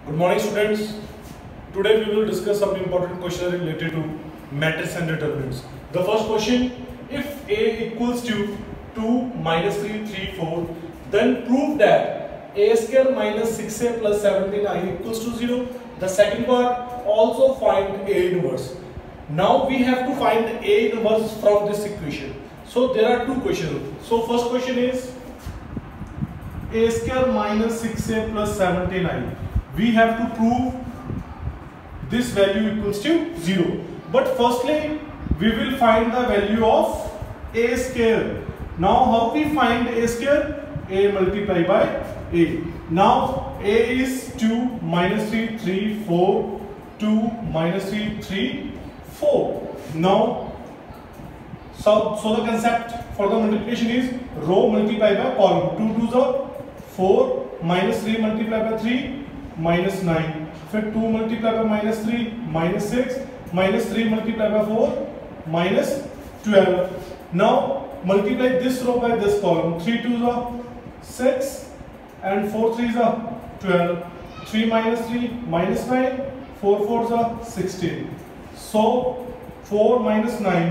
Good morning, students. Today we will discuss some important questions related to matrix and determinants. The first question: if A equals to 2 minus 3 3 4, then prove that A square minus 6A plus 17I equals to 0. The second part, also find A inverse. Now we have to find A inverse from this equation. So there are two questions. So first question is A square minus 6A plus 17I. We have to prove this value equals to 0. But firstly, we will find the value of A square. Now how we find A square? A multiplied by A. Now A is 2 minus 3 3 4, 2 minus 3 3 4. Now so the concept for the multiplication is row multiplied by column. 2 2s are 4, minus 3 multiplied by 3 minus 9, फिर 2 multiplied by minus 3 minus 6, minus 3 multiplied by 4 minus 12. Now multiply this row by this column. 3 2s are 6 and 4 3s are 12. 3 minus 3 minus 9, 4 4s are 16. So 4 minus 9,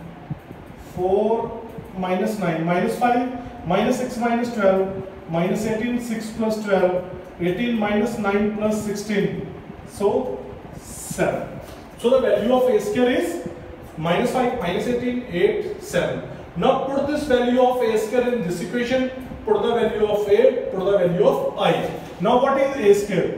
4 minus 9 minus 5 minus 6 minus 12 minus 18, 6 plus 12, 18 minus 9 plus 16, so 7. So the value of A square is minus 5 minus 18, 8, 7. Now put this value of A square in this equation, put the value of A, put the value of I. Now what is A square?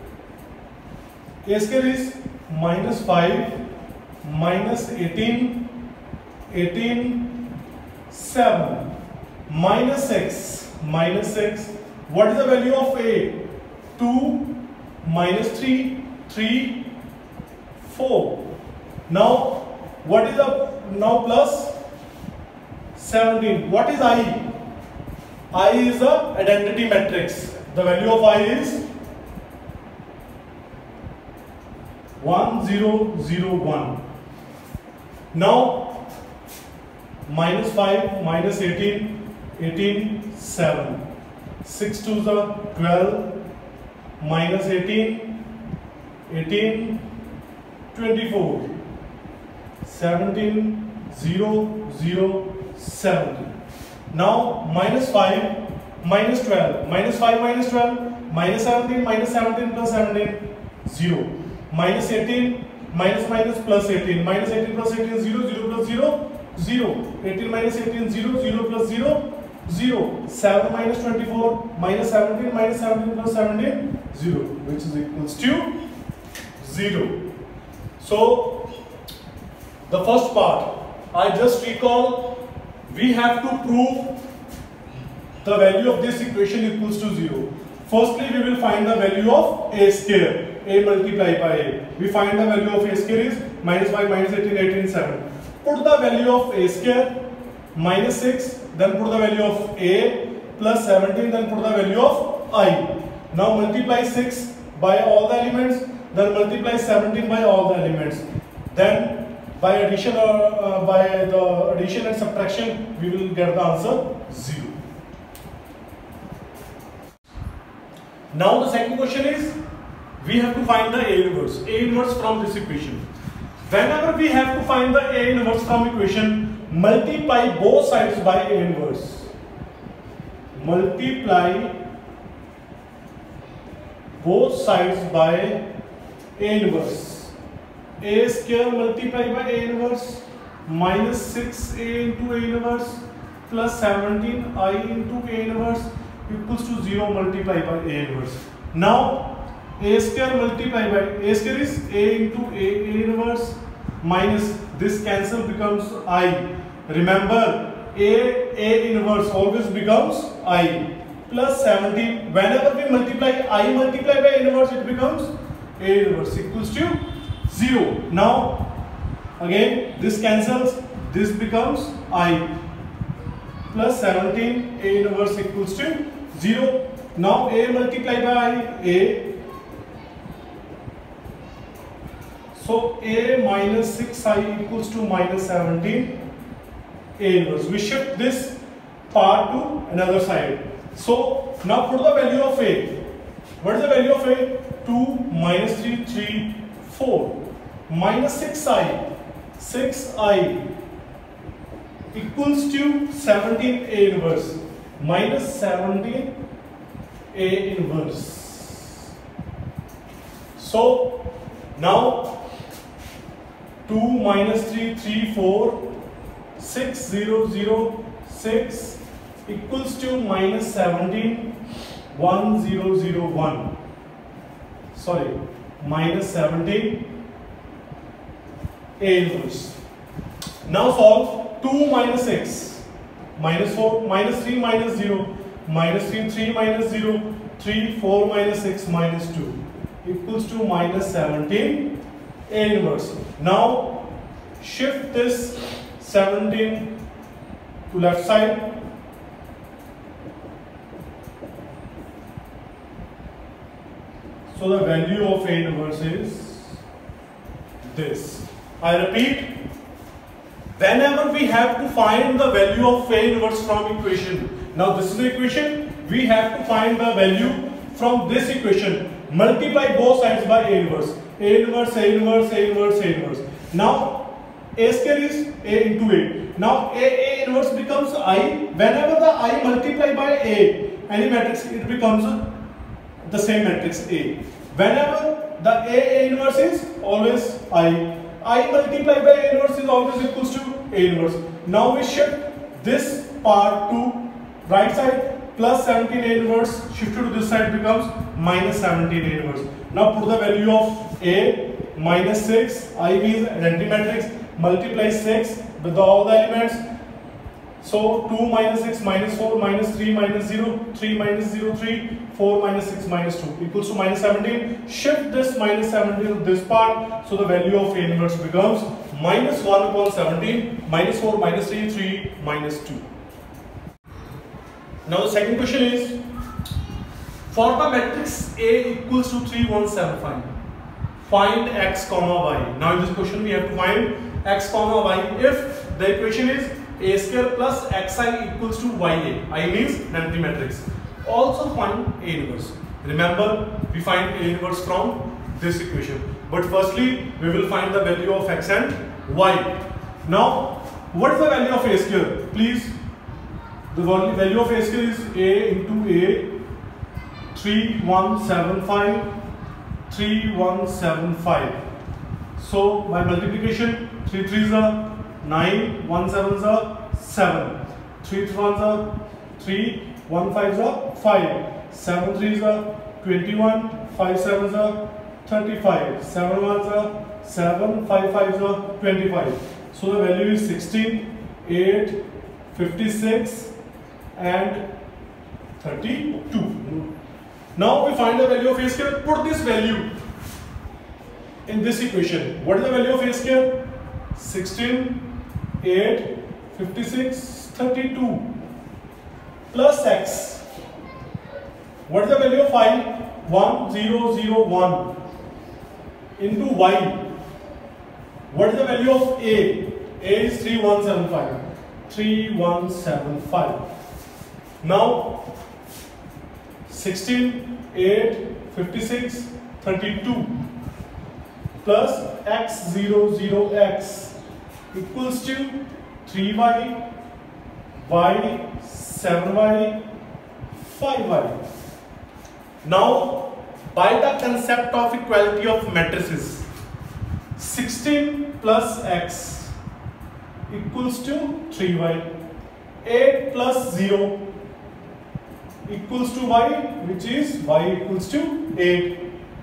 A square is minus 5 minus 18, 18, 7, minus 6. What is the value of A? 2 minus 3 3 4. Now what is the plus 17? What is I? I is the identity matrix. The value of I is 1 0 0 1. Now minus 5 minus 18, 18, 7. 6 2s are 12, minus 18, 18, 24, 17, 0, 0, 17. Now minus 5, minus 12, minus 5 minus 12, minus 17 plus 17, 0. Minus 18, minus plus 18, minus 18 plus 18, 0, 0 plus 0, 0. 18 minus 18, 0, 0 plus 0, 0. 7 minus 24 minus 17 plus 17, 0, which is equals to 0. So the first part, I just recall, we have to prove the value of this equation equals to 0. Firstly, we will find the value of A square. A multiplied by A. We find the value of A square is minus 5 minus 18, 18, 7. Put the value of A square minus 6, then put the value of A plus 17, then put the value of I. Now multiply 6 by all the elements, then multiply 17 by all the elements. Then by addition or by the addition and subtraction, we will get the answer 0. Now the second question is, we have to find the A inverse. A inverse from this equation. Whenever we have to find the A inverse from equation, multiply both sides by A inverse. Multiply both sides by A inverse. A square multiplied by A inverse minus 6A into A inverse plus 17I into A inverse equals to 0 multiplied by A inverse. Now A square multiplied by A square is A into A inverse minus this cancel becomes I. Remember, A inverse always becomes I plus 17. Whenever we multiply I multiplied by A inverse, it becomes A inverse equals to 0. Now again this cancels, this becomes I plus 17, A inverse equals to 0. Now A multiplied by I, A. So A minus 6I equals to minus 17, A inverse. We shift this part to another side. So now put the value of A. What is the value of A? 2 minus 3, 3, 4. Minus 6i equals to 17 A inverse. Minus 17 A inverse. So now 2 minus 3, 3, 4, 6, 0, 0, 6 equals to minus 17, 1, 0, 0, 1. Sorry, minus 17 A inverse. Now solve 2 minus 6, minus 4, minus 3, minus 0, minus 3, 3 minus 0, 3, 4 minus 6, minus 2 equals to minus 17 A inverse. Now shift this 17 to left side. So the value of A inverse is this. I repeat, whenever we have to find the value of A inverse from equation, now this is the equation, we have to find the value from this equation, multiply both sides by A inverse. A inverse, A inverse, A inverse, A inverse. Now A square is A into A. Now A inverse becomes I. Whenever the I multiply by A, any matrix, it becomes the same matrix A. Whenever the A inverse is always I multiply by A inverse is always equals to A inverse. Now we shift this part to right side, plus 17 A inverse shifted to this side becomes minus 17 A inverse. Now put the value of A, minus 6, I means identity matrix, multiply 6 with all the elements. So 2 minus 6 minus 4 minus 3 minus 0, 3 minus 0, 3, 4 minus 6 minus 2 equals to minus 17. Shift this minus 17 to this part. So the value of A inverse becomes minus 1 upon 17, minus 4, minus 3, 3, minus 2. Now the second question is, for the matrix A equals to 3, 1, 7, 5, find x comma y. Now in this question we have to find x comma y if the equation is A square plus xi equals to ya. I means an empty matrix. Also find A inverse. Remember, we find A inverse from this equation. But firstly, we will find the value of x and y. Now, what is the value of A square? Please, the value of A square is A into A, 3175, 3175. So by multiplication, 3 3s are 9, 1 7s are 7, 3 1s are 3, 1 5s are 5, 7 3s are 21, 5 7s are 35, 7 1s are 7, 5 5s are 25. So the value is 16, 8, 56 and 32. Now we find the value of A square. Put this value in this equation. What is the value of A square? 16, 8, 56, 32 plus x. What is the value of y? 1, 0, 0, 1 into y. What is the value of A? A is 3175. 3175. Now 16, 8, 56, 32 plus x 0, 0, x equals to 3y, y, 7y, 5y. Now, by the concept of equality of matrices, 16 plus x equals to 3y, 8 plus 0 equals to y, which is y equals to 8.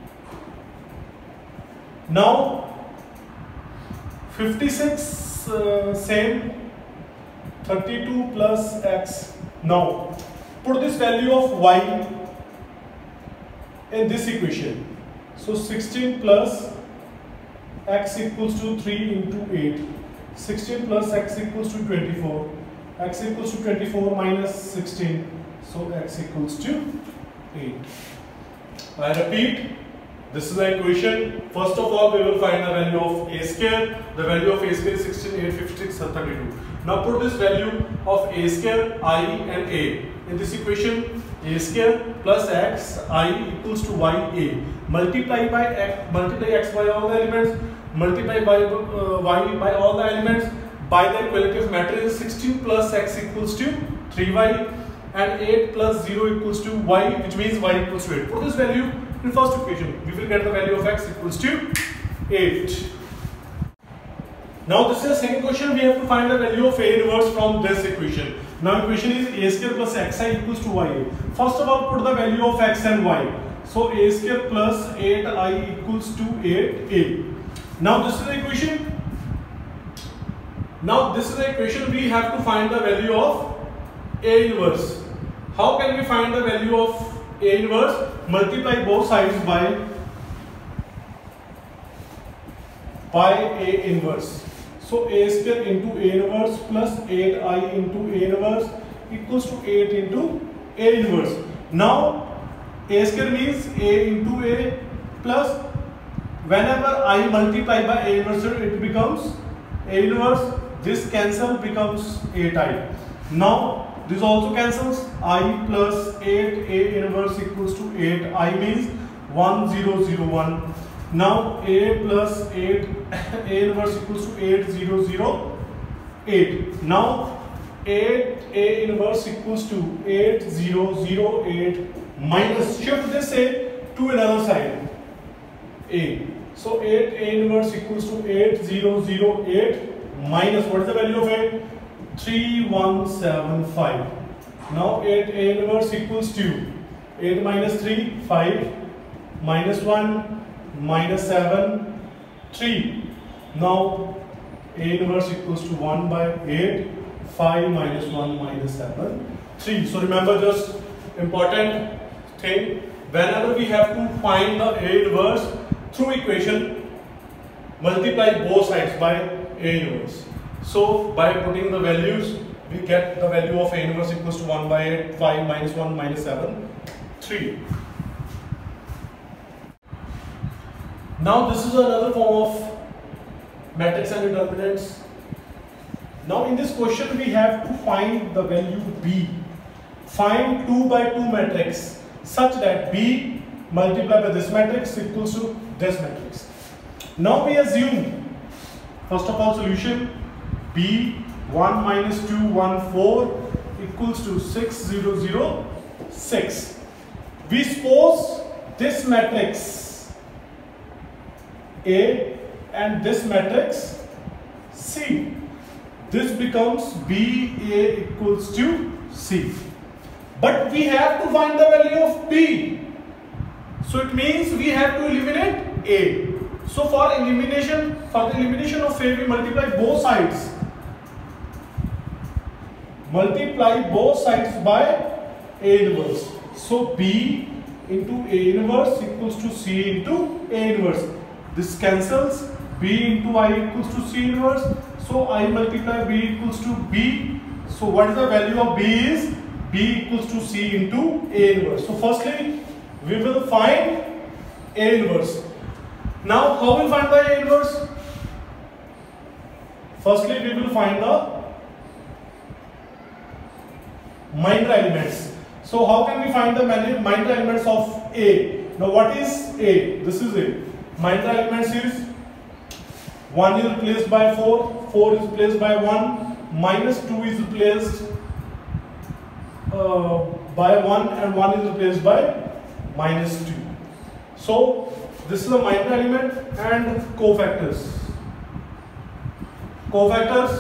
Now 56 same, 32 plus x. Now put this value of y in this equation. So 16 plus x equals to 3 into 8. 16 plus x equals to 24. X equals to 24 minus 16. So x equals to 8. I repeat, this is the equation. First of all, we will find the value of A square. The value of A square is 16, 8, 56, 32. Now put this value of A square, I and A in this equation. a square plus x I equals to y a. Multiply x by all the elements, multiply by y by all the elements. By the equality of matrix, 16 plus x equals to 3y and 8 plus 0 equals to y, which means y equals to 8. Put this value in first equation. We will get the value of x equals to 8. Now this is the second question. We have to find the value of a inverse from this equation. Now equation is a square plus xi equals to ya. First of all, put the value of x and y. So a square plus 8i equals to 8a. Now this is the equation. We have to find the value of a inverse. How can we find the value of a inverse? Multiply both sides by a inverse. So a square into a inverse plus 8i into a inverse equals to 8 into a inverse. Now a square means a into a plus whenever I multiply by a inverse it becomes a inverse. This cancel becomes 8i. Now this also cancels. I plus 8 a inverse equals to 8. I means 1001. Now a plus 8 a inverse equals to 8008. Now 8 a inverse equals to 8008 minus, shift this a to another side a. So 8 a inverse equals to 8008 minus, what is the value of 8? 3175. Now 8 a inverse equals to 8 minus 3 5 minus 1 minus 7 3. Now a inverse equals to 1 by 8 5 minus 1 minus 7 3. So remember just important thing, whenever we have to find the a inverse through equation, multiply both sides by a inverse. So by putting the values we get the value of a inverse equals to 1 by 8 5 minus 1 minus 7 3. Now this is another form of matrix and determinants. Now in this question we have to find the value b. Find 2 by 2 matrix such that b multiplied by this matrix equals to this matrix. Now we assume first of all solution b 1 minus 2 1 4 equals to 6 0 0 6. We suppose this matrix A and this matrix C. This becomes B A equals to C. But we have to find the value of B. So it means we have to eliminate A. So for the elimination of A, we multiply both sides. Multiply both sides by A inverse. So B into A inverse equals to C into A inverse. This cancels. B into I equals to C inverse. So I multiply B equals to B. So what is the value of B is? B equals to C into A inverse. So firstly we will find A inverse. Now how will we find the A inverse? Firstly we will find the minor elements. So how can we find the minor elements of A? Now what is A? This is A. Minor elements is 1 is replaced by 4, 4 is replaced by 1, minus 2 is replaced by 1 and 1 is replaced by minus 2. So this is a minor element and cofactors. Cofactors,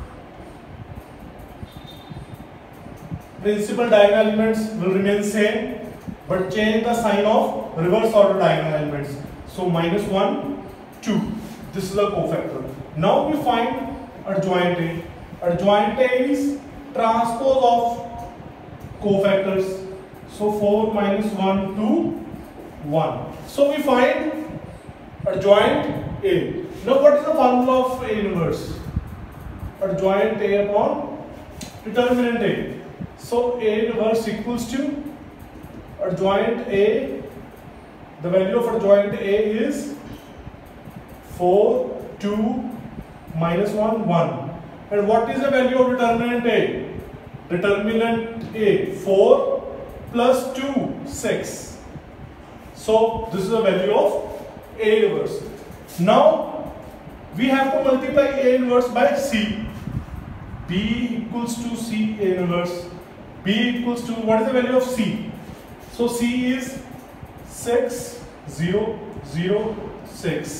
principal diagonal elements will remain same but change the sign of reverse order diagonal elements. So minus 1, 2. This is a cofactor. Now we find adjoint A. Adjoint A is transpose of cofactors. So 4 minus 1 to 1. So we find adjoint A. Now what is the formula of A inverse? Adjoint A upon determinant A. So A inverse equals to adjoint A. The value of adjoint A is 4, 2, minus 1, 1. And what is the value of determinant A? Determinant A, 4, plus 2, 6. So this is the value of A inverse. Now we have to multiply A inverse by C. B equals to C A inverse. B equals to, what is the value of C? So C is 6, 0, 0, 6.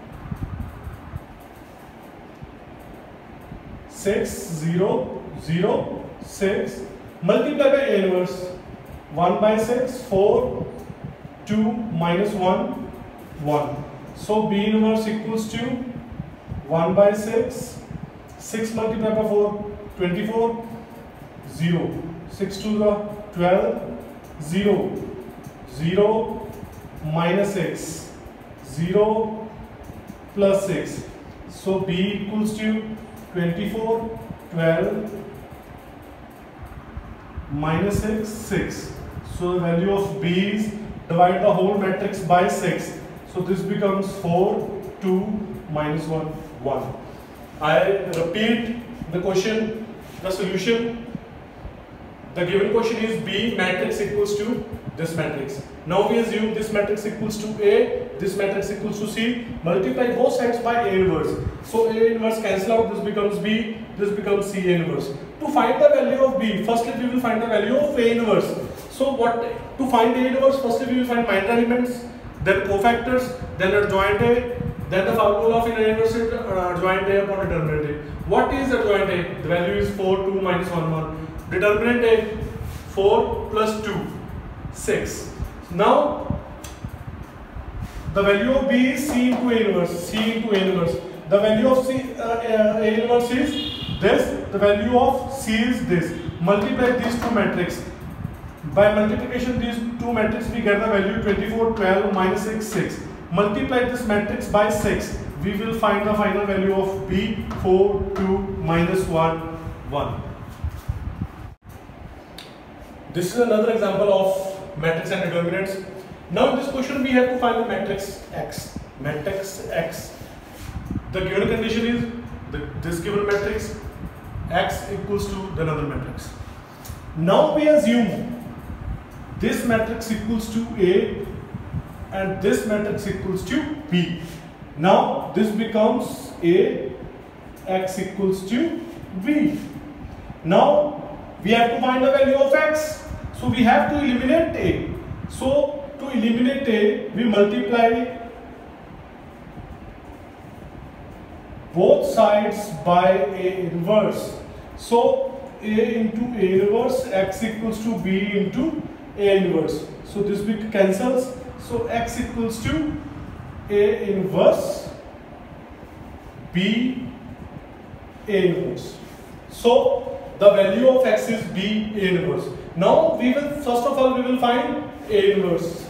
6, 0, 0, 6. Multiply by A inverse. 1 by 6, 4, 2 minus 1, 1. So B inverse equals to 1 by 6. 6 multiplied by 4, 24, 0. 6 to the 12, 0. 0 minus 6, 0 plus 6. So B equals to 24, 12 minus 6, 6. So the value of B is, divide the whole matrix by 6. So this becomes 4, 2 minus 1, 1. I repeat the question, the solution. The given question is B matrix equals to this matrix. Now we assume this matrix equals to A, this matrix equals to C. Multiply both sides by A inverse. So A inverse cancel out, this becomes B, this becomes C A inverse. To find the value of B, firstly we will find the value of A inverse. So to find A inverse, firstly we will find minor elements, then cofactors, then adjoint A, then the formula of inverse is adjoint A upon determinant A. What is adjoint A? The value is 4, 2 minus 1, 1. Determinant A, 4 plus 2, 6. Now the value of B is C into A inverse, C into A inverse. The value of A inverse is this, the value of C is this. Multiply these two matrices. By multiplication these two matrices we get the value 24, 12 minus 6, 6. Multiply this matrix by 6. We will find the final value of B, 4, 2 minus 1, 1. This is another example of matrix and determinants. Now in this question we have to find the matrix X. Matrix X. The given condition is this given matrix X equals to the another matrix. Now we assume this matrix equals to A and this matrix equals to B. Now this becomes A, X equals to B. Now we have to find the value of X. So we have to eliminate A. So to eliminate A, we multiply both sides by A inverse. So A into A inverse, X equals to B into A inverse. So this bit cancels. So X equals to A inverse B A inverse. So the value of X is B A inverse. Now we will, first of all, we will find A inverse.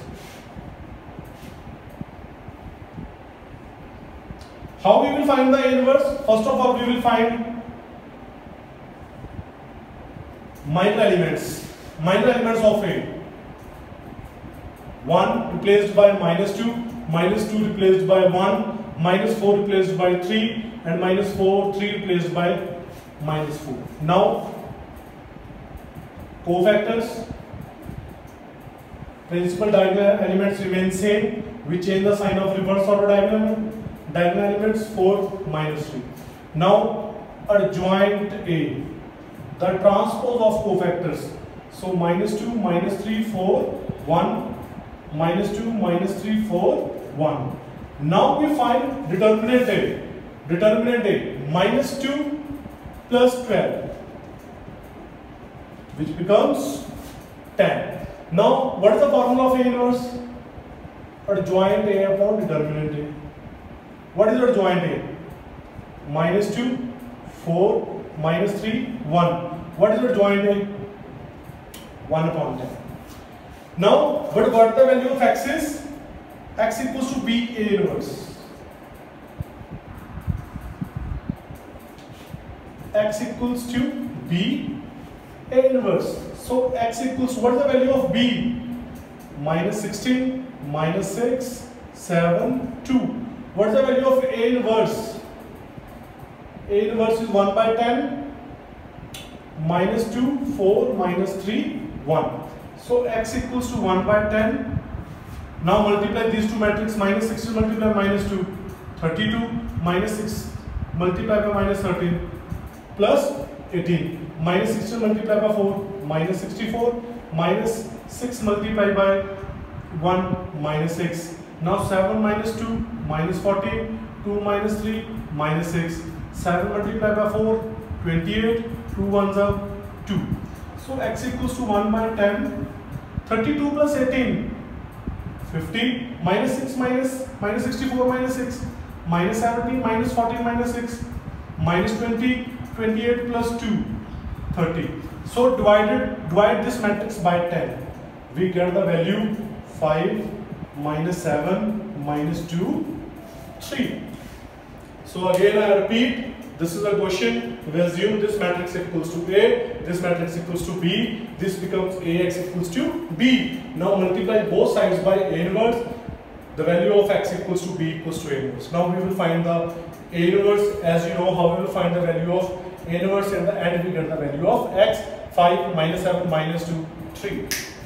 How we will find the A inverse? First of all, we will find minor elements of A. 1 replaced by minus 2 replaced by 1, minus 4 replaced by 3, and minus 4, 3 replaced by minus 4. Now, cofactors, principal diagonal elements remain same. We change the sign of reverse order diagonal elements 4, minus 3. Now, adjoint A, the transpose of cofactors. So, minus 2, minus 3, 4, 1. Minus 2, minus 3, 4, 1. Now we find determinant A. Determinant A, minus 2 plus 12, which becomes 10. Now what is the formula of A inverse? Adjoint A upon determinant A. What is adjoint A? Minus 2, 4, minus 3, 1. What is adjoint A? 1 upon 10. Now, what the value of X is? X equals to B A inverse. X equals to B A inverse. So X equals, what is the value of B? Minus 16, minus 6, 7, 2. What is the value of A inverse? A inverse is 1 by 10, minus 2, 4, minus 3, 1. So x equals to 1 by 10. Now multiply these two matrices. Minus 16 multiplied by minus 2, 32, minus 6 multiplied by minus 13, plus 18. Minus 16 multiplied by 4, minus 64, minus 6 multiplied by 1, minus 6. Now 7 minus 2, minus 14, 2 minus 3, minus 6. 7 multiplied by 4, 28, 2 ones are 2. So x equals to 1 by 10. 32 plus 18, 50, minus 6 minus 64 minus 6, minus 17 minus 14 minus 6, minus 20, 28 plus 2, 30. So divide this matrix by 10. We get the value 5 minus 7 minus 2, 3. So again I repeat, this is a question. We assume this matrix equals to A, this matrix equals to B, this becomes AX equals to B. Now multiply both sides by A inverse. The value of x equals to B equals to A inverse. Now we will find the A inverse. As you know how we will find the value of A inverse, in the end we get the value of x. 5 minus 7 minus 2, 3.